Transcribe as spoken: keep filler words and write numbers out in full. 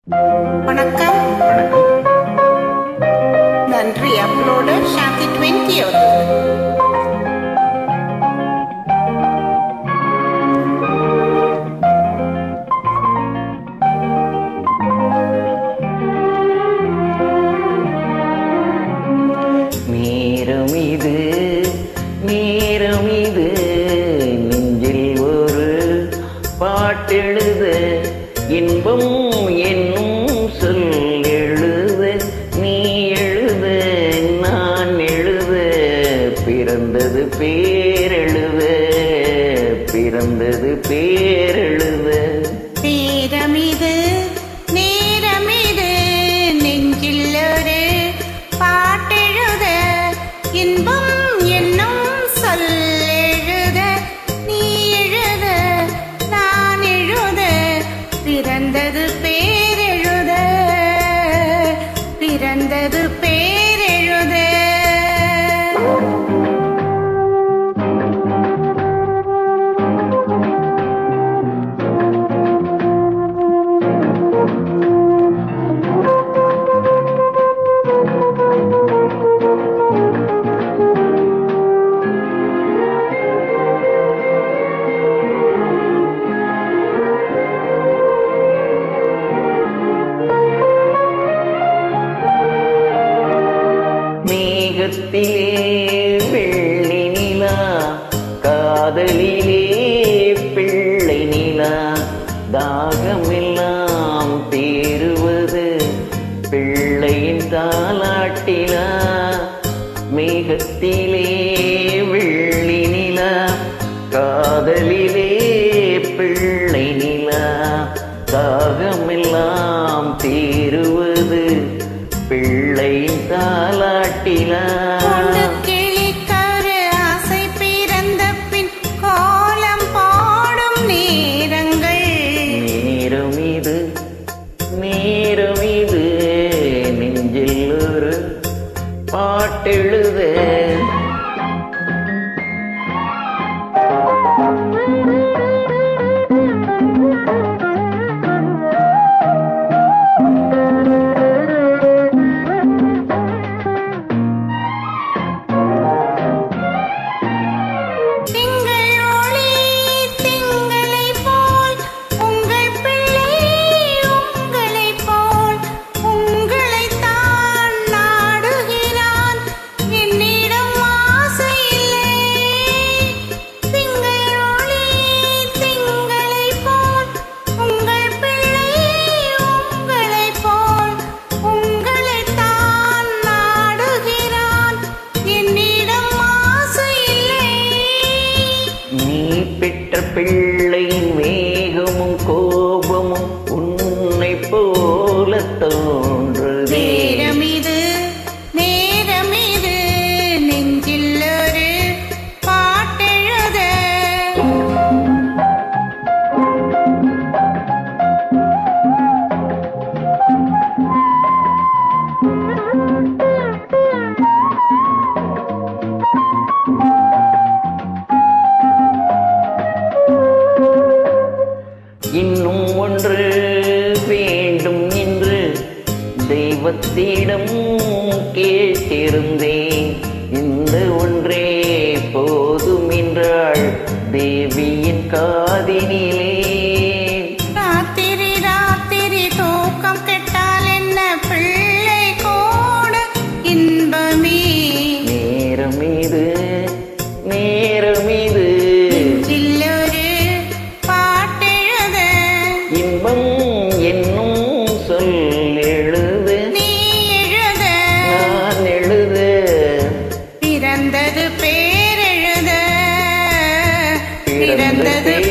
வணக்கம். நன்றி. அப்லோடர் சாந்தி டுவெண்ட்டி நேரம் இது நேரம் இது நெஞ்சில் ஒரு பாட்டெழுத இன்பம் என்னும் சொல் எழுத நீ எழுத நான் எழுத பிறந்தது பேரெழுத பிறந்தது பேரெழுத நேரமிது நேரமிது நெஞ்சில் ஒரு பாட்டெழுத இன்பம் என்னும் சொல் எழுத நீ எழுத நான் எழுத பிறந்தது பேரெழுத பிறந்தது பேரெழுத. மேகத்திலே வெள்ளி நிலா காதலிலே பிள்ளை நிலா தாகமெல்லாம் தீருவது பிள்ளையின் தாலாட்டிலா. மேகத்திலே வெள்ளி நிலா காதலிலே பிள்ளை நிலா தாகமெல்லாம் தீருவது பிள்ளையின் தாலாட்டிலா. கிளிக்கரு ஆசை பிறந்த பின் கோலம் பாடும் நேரங்கள் நேரம் இது நேரம் இது நெஞ்சில் ஒரு பாட்டெழுத பிள்ளை மேகமும் கோபமும் உன்னை போல தோன்றுதே. நேரமிது நேரமிது நெஞ்சில் ஒரு பாட்டெழுத இன்னும் ஒன்று வேண்டும் என்று தெய்வத்திடம் கேட்டிருந்தேன். இந்த ஒன்றே போதும் என்றாள் தேவியின் காதினிலே. ராத்திரி ராத்திரி தூக்கம் கெட்டால் என்ன பிள்ளை கூட இன்பமே. நேரம் இது நேரம் இது இன்பம் என்னும் சொல் எழுது நீ எழுத நான் எழுத பிறந்தது பேரெழுத பிறந்தது